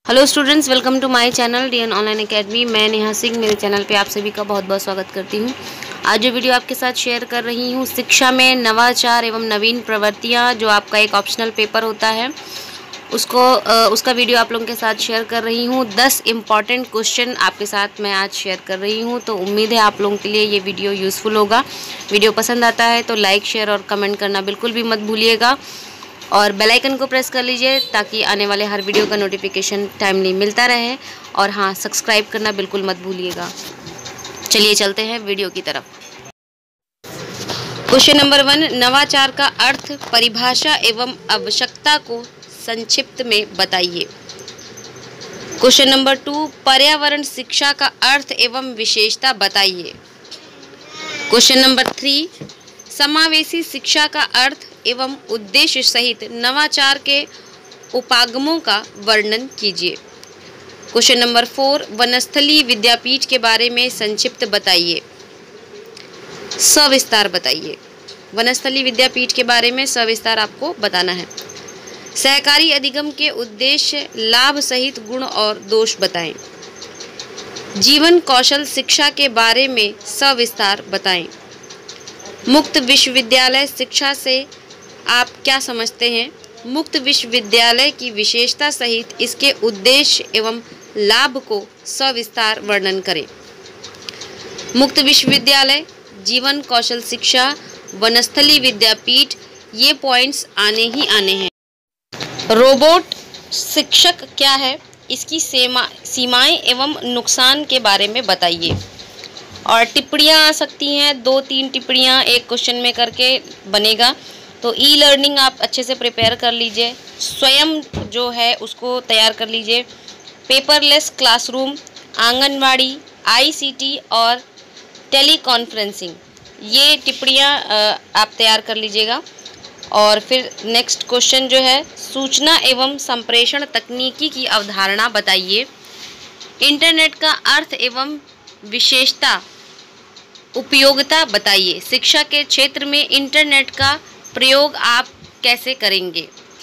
Hello students, welcome to my channel DN online academy. मैं नेहा सिंह, मेरे channel पे आप सभी का बहुत बहुत स्वागत करती हूँ। आज जो वीडियो आपके साथ शेयर कर रही हूँ, शिक्षा में नवाचार एवं नवीन प्रवृत्तियाँ, जो आपका एक ऑप्शनल पेपर होता है, उसका वीडियो आप लोगों के साथ शेयर कर रही हूँ। 10 इम्पॉर्टेंट क्वेश्चन आपके साथ मैं आज शेयर कर रही हूँ। तो उम्मीद है आप लोगों के लिए ये वीडियो यूज़फुल होगा। वीडियो पसंद आता है तो लाइक, शेयर और कमेंट करना बिल्कुल भी मत भूलिएगा, और बेल आइकन को प्रेस कर लीजिए ताकि आने वाले हर वीडियो का नोटिफिकेशन टाइमली मिलता रहे। और हाँ, सब्सक्राइब करना बिल्कुल मत भूलिएगा। चलिए चलते हैं वीडियो की तरफ। क्वेश्चन नंबर 1, नवाचार का अर्थ, परिभाषा एवं आवश्यकता को संक्षिप्त में बताइए। क्वेश्चन नंबर 2, पर्यावरण शिक्षा का अर्थ एवं विशेषता बताइए। क्वेश्चन नंबर 3, समावेशी शिक्षा का अर्थ एवं उद्देश्य सहित नवाचार के उपागमों का वर्णन कीजिए। क्वेश्चन नंबर 4, वनस्थली विद्यापीठ के बारे में संक्षिप्त बताइए, सविस्तार बताइए। वनस्थली विद्यापीठ के बारे में सविस्तार आपको बताना है। सहकारी अधिगम के उद्देश्य, लाभ सहित गुण और दोष बताएं। जीवन कौशल शिक्षा के बारे में सविस्तार बताएं। मुक्त विश्वविद्यालय शिक्षा से आप क्या समझते हैं? मुक्त विश्वविद्यालय की विशेषता सहित इसके उद्देश्य एवं लाभ को सविस्तार वर्णन करें। मुक्त विश्वविद्यालय, जीवन कौशल शिक्षा, वनस्थली विद्यापीठ, ये पॉइंट्स आने ही आने हैं। रोबोट शिक्षक क्या है, इसकी सीमाएं एवं नुकसान के बारे में बताइए। और टिप्पणियाँ आ सकती हैं, 2-3 टिप्पणियाँ एक क्वेश्चन में करके बनेगा। तो ई लर्निंग आप अच्छे से प्रिपेयर कर लीजिए, स्वयं जो है उसको तैयार कर लीजिए। पेपरलेस क्लासरूम, आंगनवाड़ी, आईसीटी और टेली कॉन्फ्रेंसिंग, ये टिप्पणियाँ आप तैयार कर लीजिएगा। और फिर नेक्स्ट क्वेश्चन जो है, सूचना एवं संप्रेषण तकनीकी की अवधारणा बताइए। इंटरनेट का अर्थ एवं विशेषता, उपयोगिता बताइए। शिक्षा के क्षेत्र में इंटरनेट का प्रयोग आप कैसे करेंगे।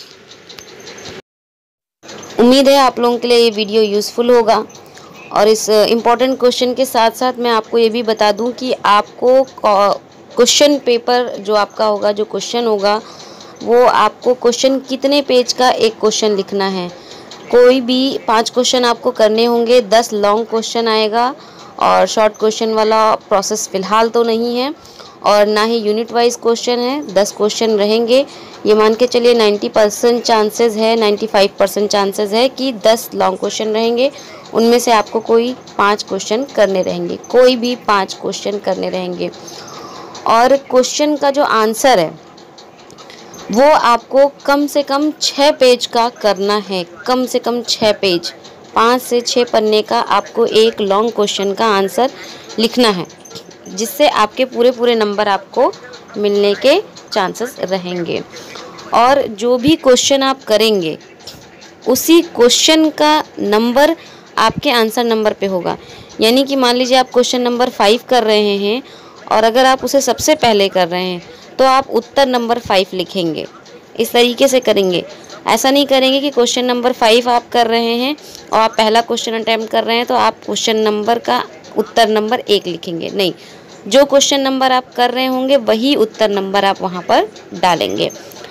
उम्मीद है आप लोगों के लिए ये वीडियो यूज़फुल होगा। और इस इम्पॉर्टेंट क्वेश्चन के साथ साथ मैं आपको ये भी बता दूं कि आपको क्वेश्चन पेपर जो आपका होगा, जो क्वेश्चन होगा, वो आपको क्वेश्चन कितने पेज का एक क्वेश्चन लिखना है। कोई भी 5 क्वेश्चन आपको करने होंगे, 10 लॉन्ग क्वेश्चन आएगा और शॉर्ट क्वेश्चन वाला प्रोसेस फ़िलहाल तो नहीं है, और ना ही यूनिट वाइज क्वेश्चन है। 10 क्वेश्चन रहेंगे। ये मान के चलिए 90% चांसेस है, 95% चांसेस है कि 10 लॉन्ग क्वेश्चन रहेंगे। उनमें से आपको कोई 5 क्वेश्चन करने रहेंगे, कोई भी 5 क्वेश्चन करने रहेंगे। और क्वेश्चन का जो आंसर है वो आपको कम से कम 6 पेज का करना है, कम से कम 6 पेज, 5 से 6 पन्ने का आपको एक लॉन्ग क्वेश्चन का आंसर लिखना है, जिससे आपके पूरे नंबर आपको मिलने के चांसेस रहेंगे। और जो भी क्वेश्चन आप करेंगे उसी क्वेश्चन का नंबर आपके आंसर नंबर पे होगा। यानी कि मान लीजिए आप क्वेश्चन नंबर 5 कर रहे हैं और अगर आप उसे सबसे पहले कर रहे हैं तो आप उत्तर नंबर 5 लिखेंगे। इस तरीके से करेंगे। ऐसा नहीं करेंगे कि क्वेश्चन नंबर 5 आप कर रहे हैं और आप पहला क्वेश्चन अटैम्प्ट कर रहे हैं तो आप क्वेश्चन नंबर का उत्तर नंबर 1 लिखेंगे। नहीं, जो क्वेश्चन नंबर आप कर रहे होंगे वही उत्तर नंबर आप वहाँ पर डालेंगे।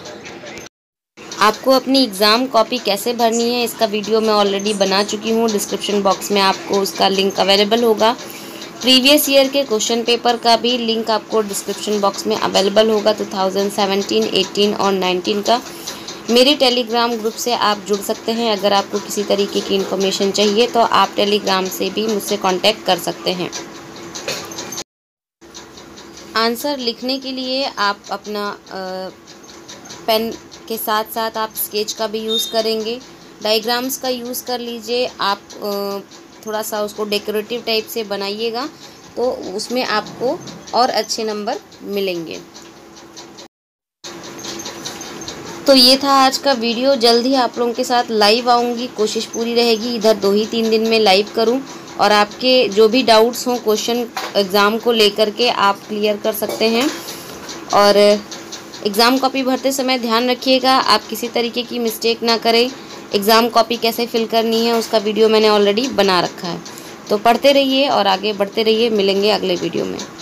आपको अपनी एग्ज़ाम कॉपी कैसे भरनी है, इसका वीडियो मैं ऑलरेडी बना चुकी हूँ। डिस्क्रिप्शन बॉक्स में आपको उसका लिंक अवेलेबल होगा। प्रीवियस ईयर के क्वेश्चन पेपर का भी लिंक आपको डिस्क्रिप्शन बॉक्स में अवेलेबल होगा, 2017, 18 और 19 का। मेरे टेलीग्राम ग्रुप से आप जुड़ सकते हैं। अगर आपको किसी तरीके की इन्फॉर्मेशन चाहिए तो आप टेलीग्राम से भी मुझसे कांटेक्ट कर सकते हैं। आंसर लिखने के लिए आप अपना पेन के साथ साथ आप स्केच का भी यूज़ करेंगे, डायग्राम्स का यूज़ कर लीजिए। आप थोड़ा सा उसको डेकोरेटिव टाइप से बनाइएगा तो उसमें आपको और अच्छे नंबर मिलेंगे। तो ये था आज का वीडियो। जल्द ही आप लोगों के साथ लाइव आऊँगी, कोशिश पूरी रहेगी इधर 2-3 दिन में लाइव करूँ, और आपके जो भी डाउट्स हों क्वेश्चन एग्ज़ाम को लेकर के आप क्लियर कर सकते हैं। और एग्ज़ाम कॉपी भरते समय ध्यान रखिएगा आप किसी तरीके की मिस्टेक ना करें। एग्ज़ाम कॉपी कैसे फिल करनी है उसका वीडियो मैंने ऑलरेडी बना रखा है। तो पढ़ते रहिए और आगे बढ़ते रहिए। मिलेंगे अगले वीडियो में।